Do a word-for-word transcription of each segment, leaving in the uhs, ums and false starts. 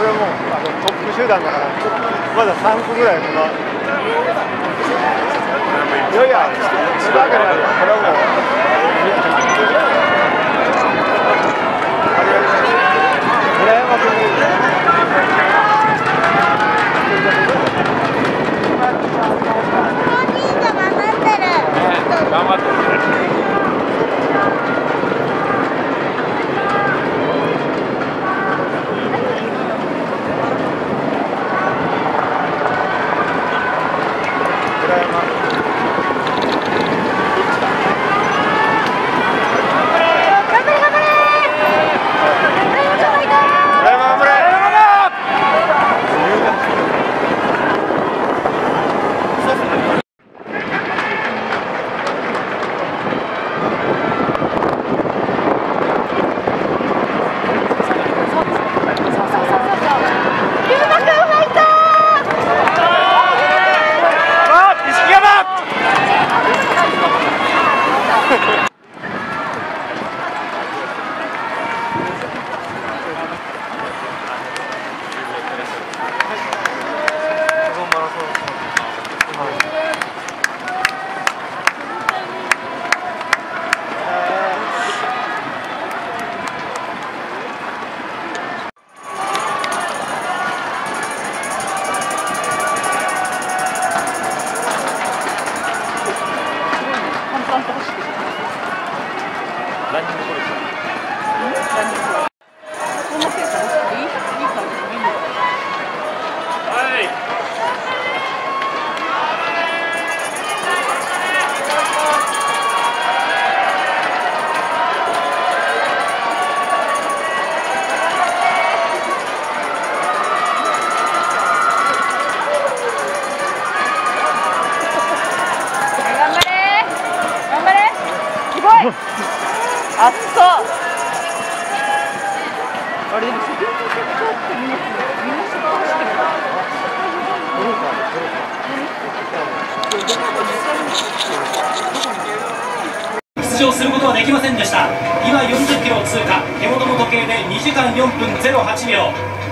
れはもうあのトップ集団だからまださんこぐらいかな。いやいや、それだけないよ。これはもう村山君に頑張ってる。 あっそうあれでもセキュリティチェックってみんなみんなそこ走ってる出場することはできませんでした。今よんじゅっキロを通過、手元の時計でにじかんよんぷんゼロはちびょう。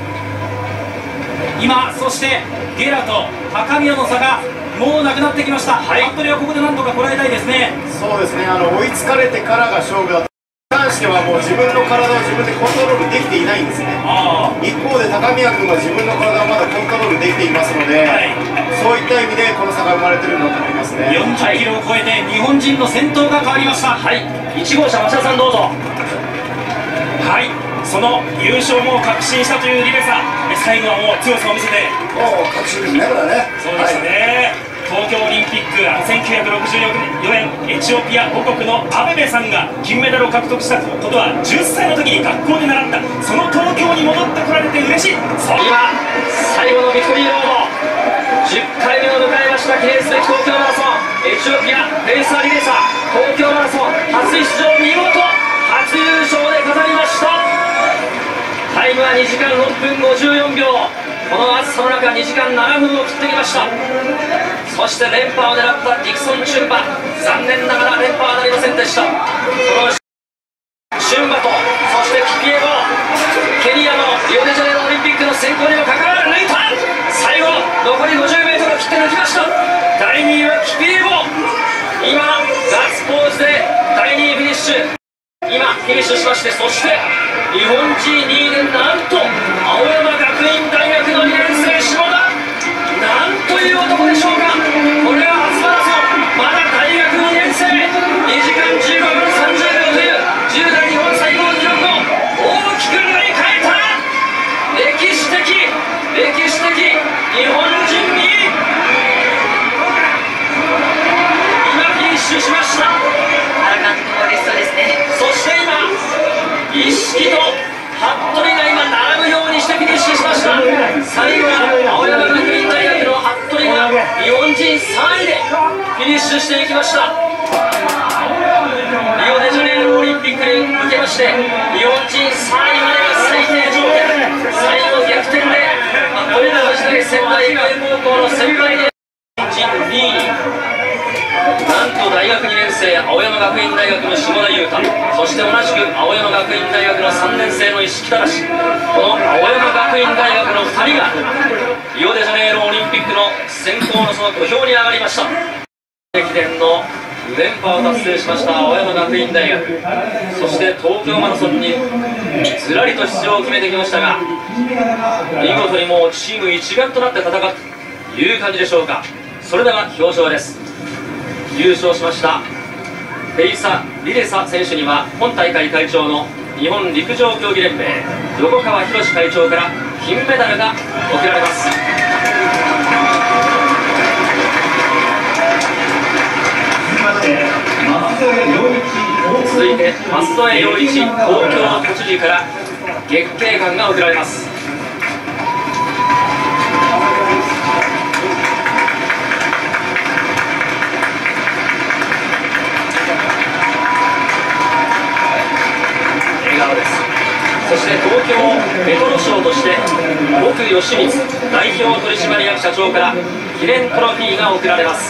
今そしてゲラと高宮の差がもうなくなってきました。はい、服部はここでなんとかこらえたいですね。 そうですね、あの追いつかれてからが勝負だと。に関してはもう自分の体を自分でコントロールできていないんですね。一方で高宮君は自分の体をまだコントロールできていますので、はい、そういった意味でこの差が生まれているのだと思いますね。 よんじゅっキロを超えて日本人の先頭が変わりました。はい、いち号車町田さんどうぞ。はい、その優勝も確信したというリベさん、最後はもう強さを見せて、 もう確信ですね、これはね。 そうですね、はい、東京オリンピックせんきゅうひゃくろくじゅうよねんエチオピア母国のアベベさんが金メダルを獲得したことはじゅっさいの時に学校で習った。その東京に戻ってこられて嬉しい。今最後のビクトリーロードじゅっかいめを迎えました。記念すべき東京マラソン、エチオピアレーサーリレーサー、東京マラソン初出場、見事初優勝で飾りました。タイムはにじかんろっぷんごじゅうよんびょう。この暑さの中にじかんななふんを切ってきました。そして連覇を狙ったディクソン・チュンバ、残念ながら連覇はなりませんでした。このチュンバとそしてキピエゴ、ケニアのリオデジャネイロオリンピックの選考にもかかわらず抜いた。最後残り ごじゅうメートル を切って抜きました。だいにいはキピエゴ、今ガッツポーズでだいにいフィニッシュ。今フィニッシュしまして、そして日本人にいでなんと青山学院大学のにねん生下田、なんという男でしょうか。これは初マラソン、まだ大学にねん生、にじかんじゅうごふんさんじゅうびょうというじゅう代日本最高記録を大きく塗り替えた。歴史的歴史的日本人に今フィニッシュしました。 原監督も嬉しそうですね。 そして今一色と服部が今並ぶようにしてフィニッシュしました。最後は青山学院大学の服部が日本人さんいでフィニッシュしていきました。リオデジャネイロオリンピックに向けまして日本人さんいまでが最低条件、最後逆転でトヨタ時代仙台育英高校の先輩で日本人にいになんと大学にねん生、青山学院大学の下田裕太、そして同じく青山学院大学のさんねん生の石木正、この青山学院大学のふたりがリオデジャネイロオリンピックの選考のその土俵に上がりました。駅伝の連覇を達成しました青山学院大学、そして東京マラソンにずらりと出場を決めてきましたが、見事にもうチーム一丸となって戦うという感じでしょうか。それでは表彰です。優勝しましたフェイサ・リレサ選手には本大会会長の日本陸上競技連盟横川博会長から金メダルが贈られます。続いて舛添陽一東京都知事から月桂冠が贈られます。そして東京メトロ賞として奥義光代表取締役社長から記念トロフィーが贈られます。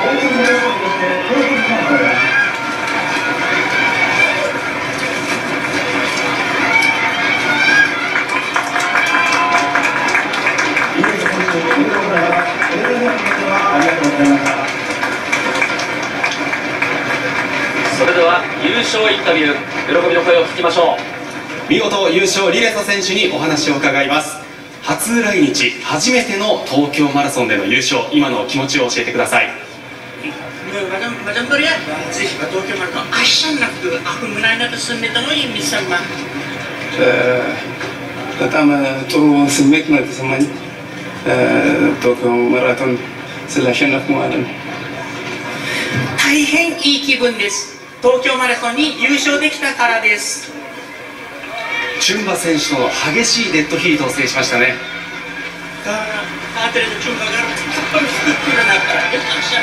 それでは優勝インタビュー、喜びの声を聞きましょう。 見事優勝リレサ選手にお話を伺います。初来日、初めての東京マラソンでの優勝、今の気持ちを教えてください。 Macam tu ya, sih betul ke mereka. Asan aku, aku menanya tu sendiri tu yang bisa mah. በጣም ጥሩ ስሜት ነው የተሰማኝ ቶኪዮ ማራቶን ስላሸነፍኩ ማለት ነው። 大変いい気分です。東京マラソンに優勝できたからです。 チュンバ選手の激しいデッドヒートを制しましたね。 Karena ada cuma gara cepat sekali nak.